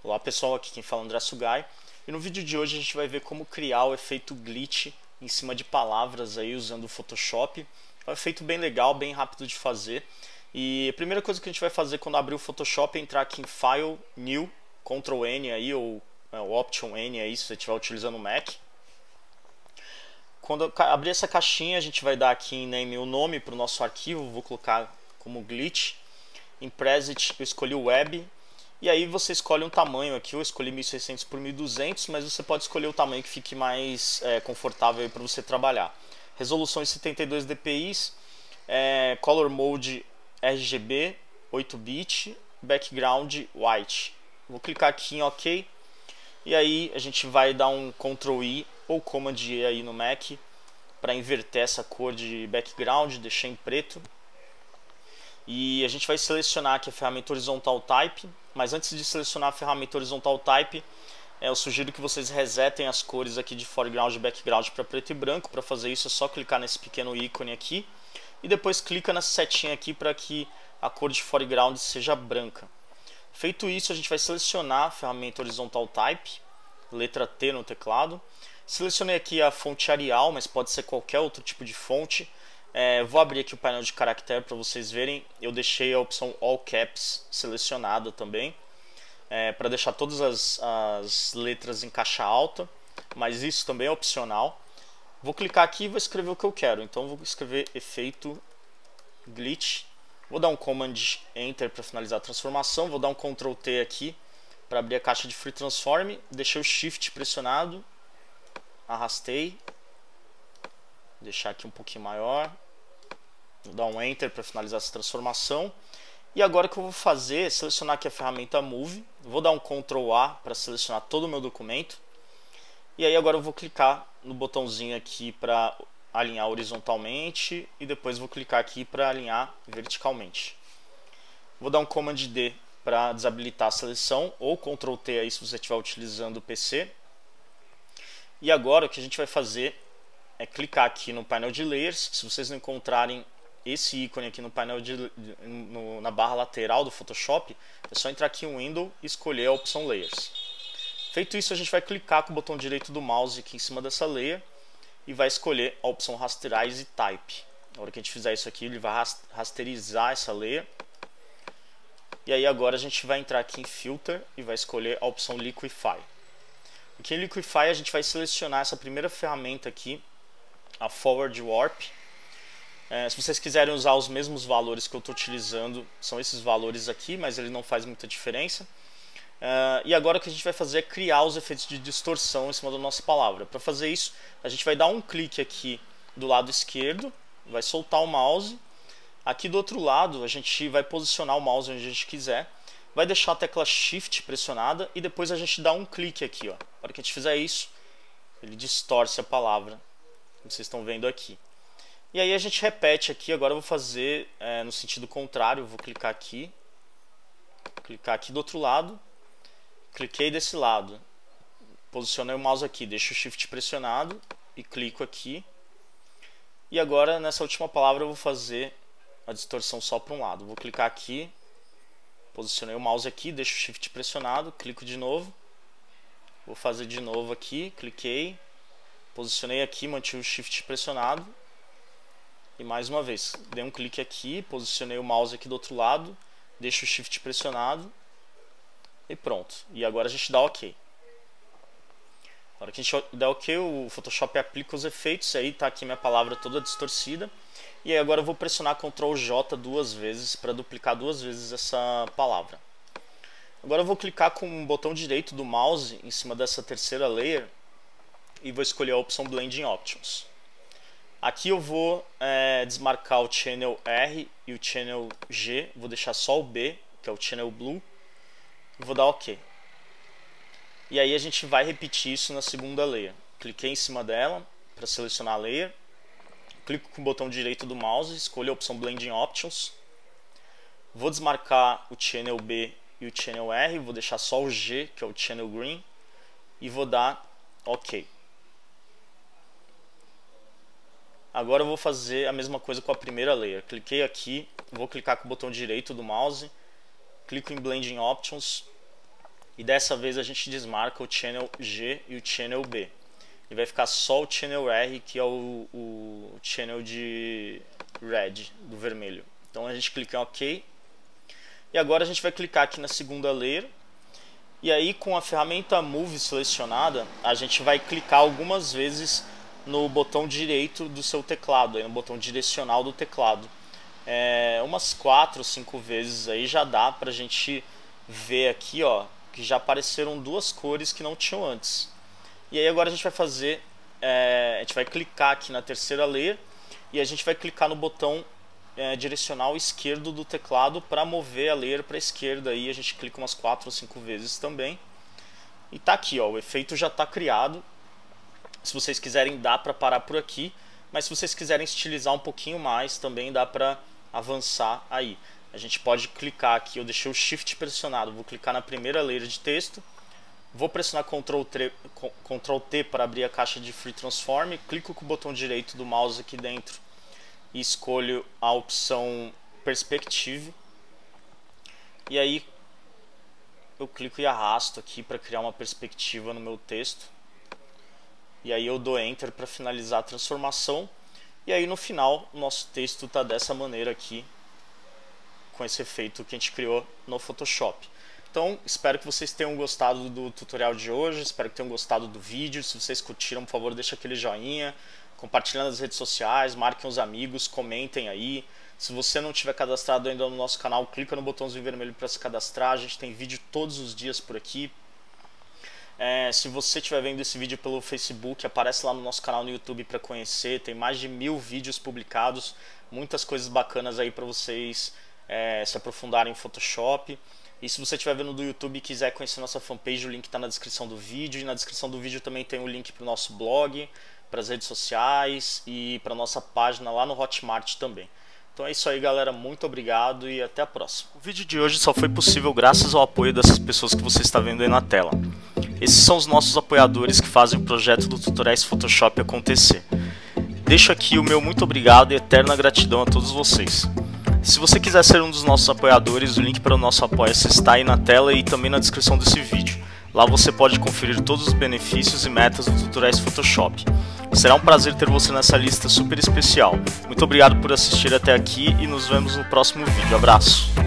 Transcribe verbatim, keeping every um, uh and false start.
Olá pessoal, aqui quem fala é André Sugai, e no vídeo de hoje a gente vai ver como criar o efeito glitch em cima de palavras aí usando o Photoshop. É um efeito bem legal, bem rápido de fazer. E a primeira coisa que a gente vai fazer quando abrir o Photoshop é entrar aqui em File, New, control N aí, ou é, Option N aí se você estiver utilizando o Mac. Quando abrir essa caixinha a gente vai dar aqui em Name o nome para o nosso arquivo, vou colocar como glitch. Em Preset eu escolhi o Web. E aí você escolhe um tamanho aqui, eu escolhi mil e seiscentos por mil e duzentos, mas você pode escolher o tamanho que fique mais é, confortável para você trabalhar. Resolução em setenta e dois D P I, é, Color Mode R G B, oito bit, Background White. Vou clicar aqui em OK, e aí a gente vai dar um control I ou Command E aí no Mac, para inverter essa cor de background, deixar em preto. E a gente vai selecionar aqui a ferramenta Horizontal Type, mas antes de selecionar a ferramenta Horizontal Type, eu sugiro que vocês resetem as cores aqui de foreground e background para preto e branco. Para fazer isso é só clicar nesse pequeno ícone aqui e depois clica nessa setinha aqui para que a cor de foreground seja branca. Feito isso, a gente vai selecionar a ferramenta Horizontal Type, letra T no teclado. Selecionei aqui a fonte Arial, mas pode ser qualquer outro tipo de fonte. É, vou abrir aqui o painel de caractere para vocês verem. Eu deixei a opção All Caps selecionada também, é, para deixar todas as, as letras em caixa alta, mas isso também é opcional. Vou clicar aqui e vou escrever o que eu quero. Então vou escrever efeito glitch. Vou dar um Command Enter para finalizar a transformação. Vou dar um control T aqui para abrir a caixa de Free Transform. Deixei o Shift pressionado, arrastei, deixar aqui um pouquinho maior. Vou dar um Enter para finalizar essa transformação. E agora o que eu vou fazer é selecionar aqui a ferramenta Move. Vou dar um control A para selecionar todo o meu documento. E aí agora eu vou clicar no botãozinho aqui para alinhar horizontalmente. E depois vou clicar aqui para alinhar verticalmente. Vou dar um Command D para desabilitar a seleção. Ou control T aí se você estiver utilizando o P C. E agora o que a gente vai fazer é clicar aqui no painel de Layers. Se vocês não encontrarem esse ícone aqui no painel de, no, na barra lateral do Photoshop, é só entrar aqui em Window e escolher a opção Layers. Feito isso, a gente vai clicar com o botão direito do mouse aqui em cima dessa layer e vai escolher a opção Rasterize Type. Na hora que a gente fizer isso aqui, ele vai rasterizar essa layer. E aí agora a gente vai entrar aqui em Filter e vai escolher a opção Liquify. Aqui em Liquify a gente vai selecionar essa primeira ferramenta aqui, a Forward Warp. É, se vocês quiserem usar os mesmos valores que eu estou utilizando, são esses valores aqui, mas ele não faz muita diferença. É, e agora o que a gente vai fazer é criar os efeitos de distorção em cima da nossa palavra. Para fazer isso, a gente vai dar um clique aqui do lado esquerdo, vai soltar o mouse. Aqui do outro lado, a gente vai posicionar o mouse onde a gente quiser. Vai deixar a tecla Shift pressionada e depois a gente dá um clique aqui. Ó. Na hora que a gente fizer isso, ele distorce a palavra, como vocês estão vendo aqui. E aí a gente repete aqui, agora eu vou fazer é, no sentido contrário, eu vou clicar aqui, clicar aqui do outro lado, cliquei desse lado, posicionei o mouse aqui, deixo o Shift pressionado e clico aqui. E agora nessa última palavra eu vou fazer a distorção só para um lado, vou clicar aqui, posicionei o mouse aqui, deixo o Shift pressionado, clico de novo, vou fazer de novo aqui, cliquei, posicionei aqui, mantive o Shift pressionado. E mais uma vez, dei um clique aqui, posicionei o mouse aqui do outro lado, deixo o Shift pressionado e pronto. E agora a gente dá OK. Na hora que a gente dá OK, o Photoshop aplica os efeitos, aí está aqui minha palavra toda distorcida. E aí agora eu vou pressionar control J duas vezes para duplicar duas vezes essa palavra. Agora eu vou clicar com o botão direito do mouse em cima dessa terceira layer e vou escolher a opção Blending Options. Aqui eu vou é, desmarcar o Channel R e o Channel G, vou deixar só o B, que é o Channel Blue, e vou dar OK. E aí a gente vai repetir isso na segunda layer. Cliquei em cima dela para selecionar a layer, clico com o botão direito do mouse, escolho a opção Blending Options, vou desmarcar o Channel B e o Channel R, vou deixar só o G, que é o Channel Green, e vou dar OK. Agora eu vou fazer a mesma coisa com a primeira layer. Cliquei aqui, vou clicar com o botão direito do mouse, clico em Blending Options, e dessa vez a gente desmarca o Channel G e o Channel B. E vai ficar só o Channel R, que é o, o Channel de Red, do vermelho. Então a gente clica em OK. E agora a gente vai clicar aqui na segunda layer. E aí com a ferramenta Move selecionada, a gente vai clicar algumas vezes no botão direito do seu teclado, aí no botão direcional do teclado. É, umas quatro, cinco vezes aí já dá pra gente ver aqui, ó, que já apareceram duas cores que não tinham antes. E aí agora a gente vai fazer, é, a gente vai clicar aqui na terceira layer e a gente vai clicar no botão é, direcional esquerdo do teclado para mover a layer para a esquerda. Aí a gente clica umas quatro ou cinco vezes também. E tá aqui, ó, o efeito já está criado. Se vocês quiserem dá para parar por aqui, mas se vocês quiserem estilizar um pouquinho mais também dá para avançar aí. A gente pode clicar aqui, eu deixei o Shift pressionado, vou clicar na primeira layer de texto. Vou pressionar control T para abrir a caixa de Free Transform, clico com o botão direito do mouse aqui dentro e escolho a opção Perspective. E aí eu clico e arrasto aqui para criar uma perspectiva no meu texto. E aí eu dou Enter para finalizar a transformação. E aí no final o nosso texto está dessa maneira aqui, com esse efeito que a gente criou no Photoshop. Então, espero que vocês tenham gostado do tutorial de hoje, espero que tenham gostado do vídeo. Se vocês curtiram, por favor, deixa aquele joinha, compartilhem nas redes sociais, marquem os amigos, comentem aí. Se você não tiver cadastrado ainda no nosso canal, clica no botãozinho vermelho para se cadastrar. A gente tem vídeo todos os dias por aqui. É, se você estiver vendo esse vídeo pelo Facebook, aparece lá no nosso canal no YouTube para conhecer. Tem mais de mil vídeos publicados, muitas coisas bacanas aí para vocês é, se aprofundarem em Photoshop. E se você estiver vendo do YouTube e quiser conhecer nossa fanpage, o link está na descrição do vídeo. E na descrição do vídeo também tem o link para o nosso blog, para as redes sociais e para a nossa página lá no Hotmart também. Então é isso aí, galera. Muito obrigado e até a próxima. O vídeo de hoje só foi possível graças ao apoio dessas pessoas que você está vendo aí na tela. Esses são os nossos apoiadores que fazem o projeto do Tutoriais Photoshop acontecer. Deixo aqui o meu muito obrigado e eterna gratidão a todos vocês. Se você quiser ser um dos nossos apoiadores, o link para o nosso Apoia-se está aí na tela e também na descrição desse vídeo. Lá você pode conferir todos os benefícios e metas do Tutoriais Photoshop. Será um prazer ter você nessa lista super especial. Muito obrigado por assistir até aqui e nos vemos no próximo vídeo. Abraço!